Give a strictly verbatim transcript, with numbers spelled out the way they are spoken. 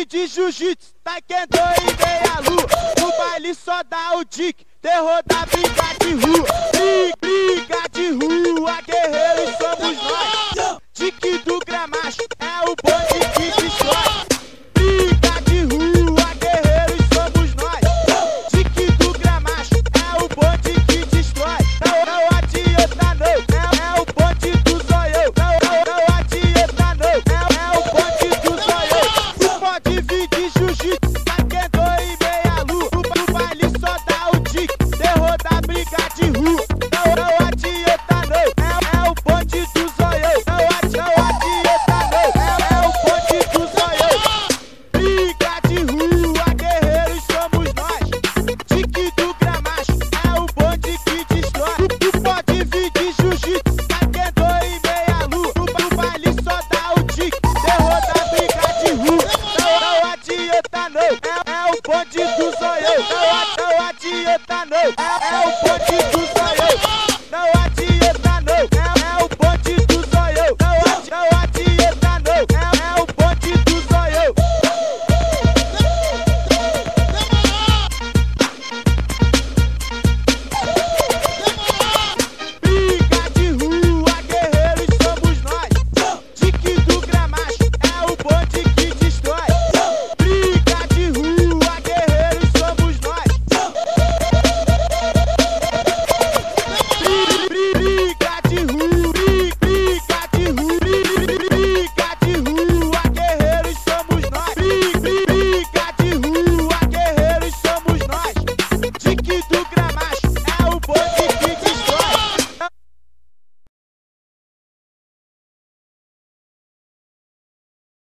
vir de jiu-jitsu, taekwondo e meia lua. No baile só dá o tique, terror da briga de rua. Briga de rua, guerreiros somos nós. Tique do Gramacho é o bonde que destrói. Briga de rua, guerreiros somos nós. Tique do Gramacho é o bonde que destrói. Não, não adianta não, é, é o bonde do zoião. Não, não, não adianta não, é, é o bonde do zoião. Tu pode vir de jiu-jitsu, taekwondo e meia lua. No baile só dá o tique, terror da briga de rua. Não, não adianta não, é, é o bonde do zoião. Não, não adianta não, é, é o bonde do zoião. Briga de rua, guerreiros somos nós. Tique do Gramacho é o bonde que destrói. Tu, tu pode vir de jiu-jitsu, taekwondo e meia lua. No baile só dá o tique, terror da briga de rua. Não, não adianta não, é, é o bonde do zoião. Não, não adianta não, é